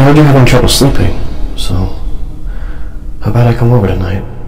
heard you're having trouble sleeping, so how about I come over tonight?